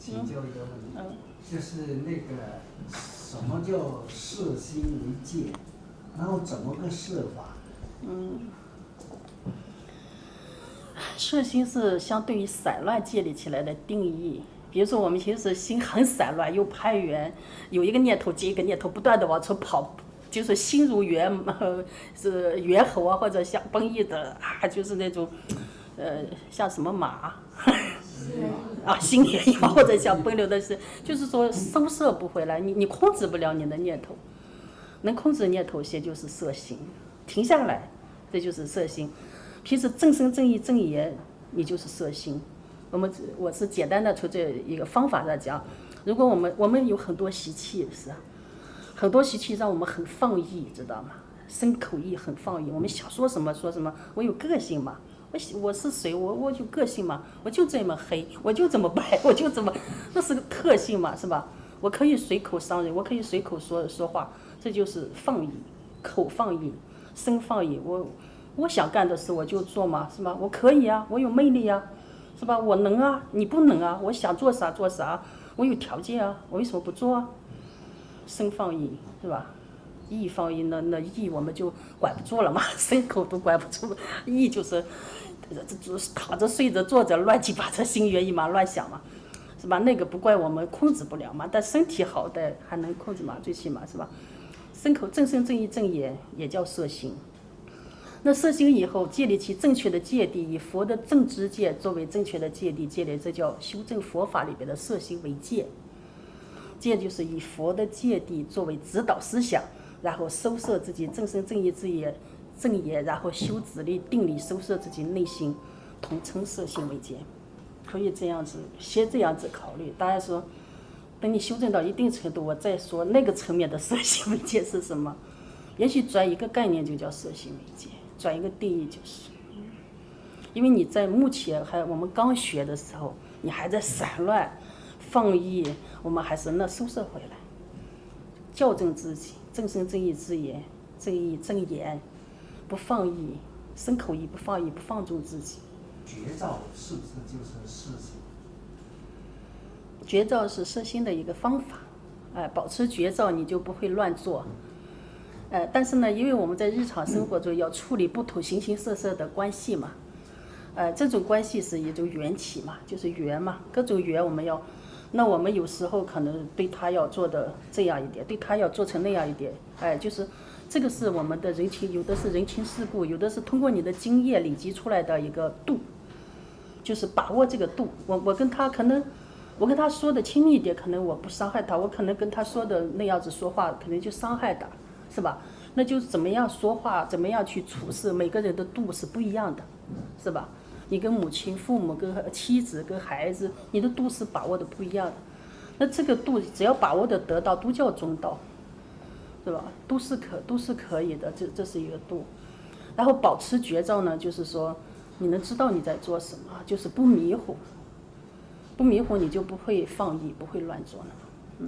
请教一个问题，就是那个什么叫摄心为戒，然后怎么个摄法？ 摄心是相对于散乱建立起来的定义。比如说我们其实心很散乱，又攀缘，有一个念头接一个念头，不断的往出跑，就是心如是猿猴啊，或者像奔逸的啊，就是那种，像什么马，啊，心猿意马，或者像奔流的是，就是说收摄不回来，你控制不了你的念头，能控制念头些就是摄心，停下来，这就是摄心。平时正身正义正言，你就是摄心。我是简单的从这一个方法上讲，如果我们有很多习气，是啊，很多习气让我们很放逸，知道吗？身口意很放逸，我们想说什么说什么，我有个性嘛，我是谁，我有个性嘛，我就这么黑，我就这么白，我就这么，那是个特性嘛，是吧？我可以随口伤人，我可以随口说话，这就是放逸，口放逸，身放逸，我想干的事我就做嘛，是吧？我可以啊，我有魅力啊，是吧？我能啊，你不能啊，我想做啥做啥，我有条件啊，我为什么不做啊？身放逸，是吧？意放逸，那意我们就管不住了嘛，身口都管不住，意就是躺着睡着坐着乱七八糟，心猿意马乱想嘛，是吧？那个不怪我们控制不了嘛，但身体好的还能控制嘛，最起码是吧？身口正身正义正言也叫摄心。那摄心以后建立起正确的戒谛，以佛的正知戒作为正确的戒谛建立，这叫修正佛法里边的摄心为戒。戒就是以佛的戒谛作为指导思想，然后收摄自己正身正义正言，然后修止力定力，收摄自己内心，统称摄心为戒。可以这样子，先这样子考虑。当然说，等你修正到一定程度，我再说那个层面的摄心为戒是什么。也许转一个概念就叫摄心为戒，转一个定义就是。因为你在目前我们刚学的时候，你还在散乱放逸，我们还是那收摄回来，校正自己，正身正义之言，正义正言，不放逸，身口意不放逸，不放纵自己。 绝招是不是就是摄心？ 绝招是摄心的一个方法，保持绝招你就不会乱做。但是呢，因为我们在日常生活中要处理不同形形色色的关系嘛，这种关系是一种缘起嘛，就是缘嘛，各种缘我们要，那我们有时候可能对他要做的这样一点，对他要做成那样一点，就是这个是我们的人情，有的是人情世故，有的是通过你的经验累积出来的一个度，就是把握这个度。我跟他可能，我跟他说的亲密一点，可能我不伤害他，我可能跟他说的那样子说话，可能就伤害他。是吧？那就是怎么样说话，怎么样去处事，每个人的度是不一样的，是吧？你跟母亲、父母、跟妻子、跟孩子，你的度是把握的不一样的。那这个度只要把握的得到，都叫中道，是吧？都是可以的，这是一个度。然后保持绝招呢，就是说你能知道你在做什么，就是不迷糊，不迷糊你就不会放逸，不会乱做了，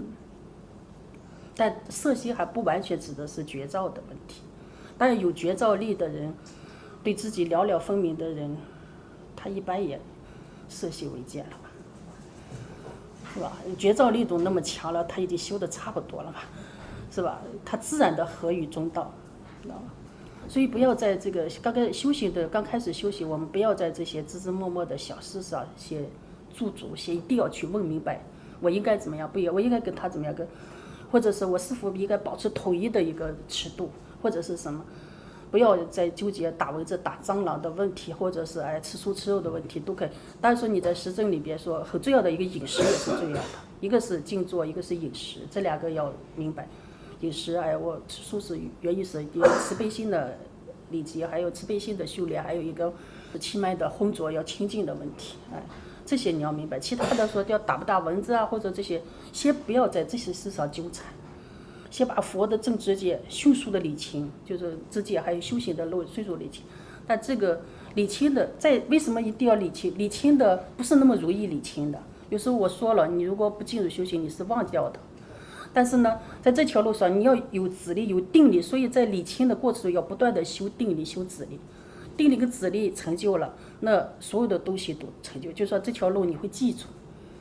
但摄心还不完全指的是绝招的问题，当然有绝招力的人，对自己了了分明的人，他一般也摄心为戒了吧，是吧？绝招力度那么强了，他已经修得差不多了嘛，是吧？他自然的合于中道，知道吗？所以不要在这个刚开始修行，我们不要在这些枝枝末末的小事上先驻足，先一定要去问明白，我应该怎么样，不应该，我应该跟他怎么样跟。或者是我是否应该保持统一的一个尺度，或者是什么，不要再纠结打蚊子、打蟑螂的问题，或者是吃素吃肉的问题，都可以。当然说你在实证里边说很重要的一个饮食也是重要的，一个是静坐，一个是饮食，这两个要明白。饮食我吃素是原因是第一慈悲心的礼节，还有慈悲心的修炼，还有一个气脉的浑浊要清净的问题，这些你要明白。其他的说要打不打蚊子啊，或者这些，先不要在这些事上纠缠，先把佛的正知戒迅速的理清，就是知戒还有修行的路迅速理清。但这个理清的，为什么一定要理清？理清的不是那么容易理清的。有时候我说了，你如果不进入修行，你是忘掉的。但是呢，在这条路上你要有止力有定力，所以在理清的过程中要不断的修定力修止力。定力跟止力成就了，那所有的东西都成就，就是说这条路你会记住，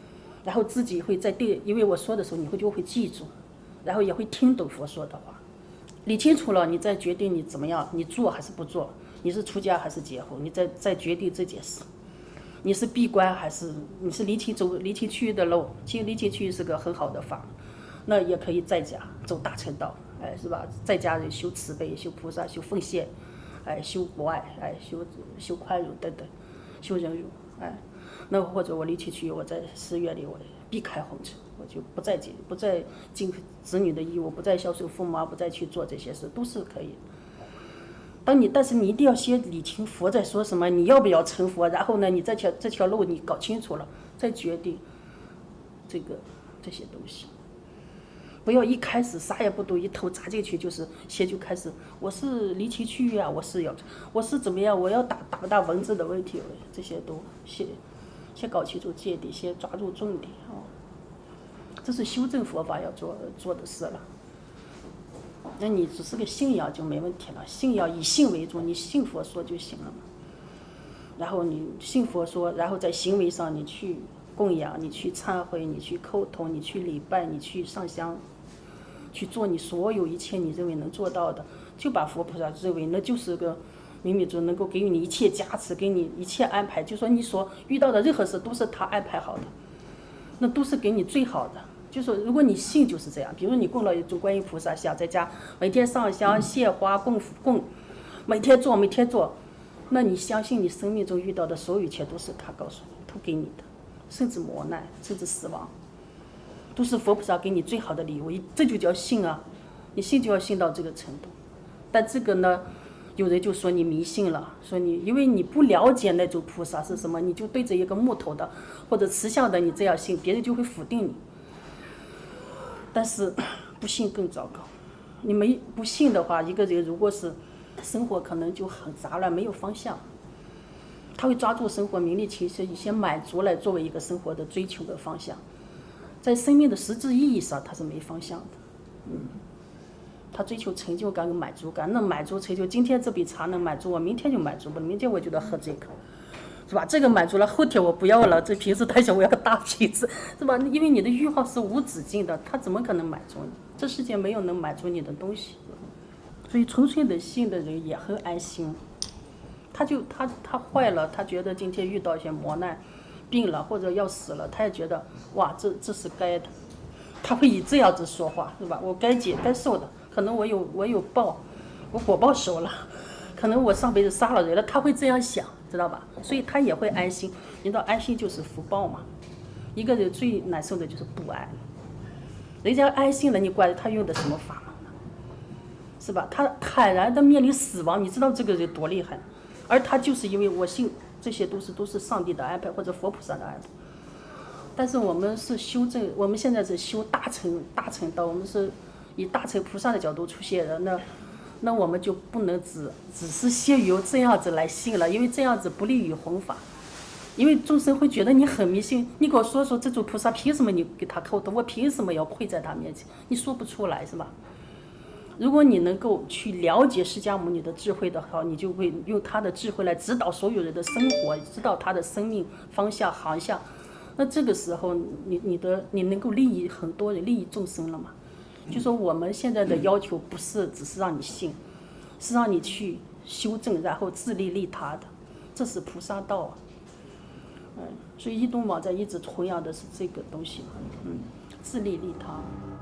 然后自己会在对，因为我说的时候，你就会记住，然后也会听懂佛说的话，理清楚了，你再决定你怎么样，你做还是不做，你是出家还是结婚，你再决定这件事，你是闭关还是你是离情区域的路，其实离情区域是个很好的法，那也可以在家走大乘道，哎，是吧？在家人修慈悲、修菩萨、修奉献，哎，修博爱，哎，修宽容等等，修忍辱，哎。那或者我离情区域，我在寺院里我避开红尘，我就不再尽子女的义务，不再孝顺父母，不再去做这些事，都是可以。但是你一定要先理清佛在说什么，你要不要成佛，然后呢，你这条路你搞清楚了，再决定这些东西。不要一开始啥也不懂，一头扎进去就开始，我是离情区域啊，我是怎么样，我要打不打蚊子的问题，这些都先搞清楚界定，先抓住重点哦。这是修正佛法要做的事了。那你只是个信仰就没问题了，信仰以信为主，你信佛说就行了嘛。然后你信佛说，然后在行为上你去供养，你去忏悔，你去叩头，你去礼拜，你去上香，去做你所有一切你认为能做到的，就把佛菩萨认为那就是个冥冥中能够给予你一切加持，给你一切安排，就说你所遇到的任何事都是他安排好的，那都是给你最好的。就说如果你信就是这样，比如你供了一尊观音菩萨像，在家每天上香献花供，每天做，那你相信你生命中遇到的所有一切都是他告诉你，都给你的，甚至磨难，甚至死亡，都是佛菩萨给你最好的礼物，这就叫信啊！你信就要信到这个程度。但这个呢，有人就说你迷信了，说你因为你不了解那种菩萨是什么，你就对着一个木头的或者瓷像的你这样信，别人就会否定你。但是不信更糟糕，你不信的话，一个人如果是生活可能就很杂乱，没有方向，他会抓住生活名利情绪一些满足来作为一个生活的追求的方向，在生命的实质意义上他是没方向的。他追求成就感跟满足感，那满足成就，今天这杯茶能满足我，明天就满足不了，明天我就得喝这个，是吧？这个满足了，后天我不要了，这瓶子太小，我要个大瓶子，是吧？因为你的欲望是无止境的，他怎么可能满足你？这世界没有能满足你的东西，所以纯粹的信的人也很安心。他坏了，他觉得今天遇到一些磨难，病了或者要死了，他也觉得哇，这是该的，他会以这样子说话，是吧？我该受的，可能我有报，我果报熟了，可能我上辈子杀了人了，他会这样想。知道吧？所以他也会安心。你知道安心就是福报嘛？一个人最难受的就是不安。人家安心了，你管他用的什么法呢？是吧？他坦然的面临死亡，你知道这个人多厉害？而他就是因为我信这些都是上帝的安排或者佛菩萨的安排。但是我们是修正，我们现在是修大乘道，我们是以大乘菩萨的角度出现的那我们就不能只是先由这样子来信了，因为这样子不利于弘法，因为众生会觉得你很迷信，你给我说这种菩萨凭什么你给他叩头，我凭什么要跪在他面前？你说不出来是吧？如果你能够去了解释迦牟尼的智慧的话，你就会用他的智慧来指导所有人的生活，知道他的生命方向航向，那这个时候你能够利益很多人，利益众生了嘛？就说我们现在的要求不是只是让你信，是让你去修正，然后自利利他的，这是菩萨道啊。所以一东网在一直弘扬的是这个东西，自利利他。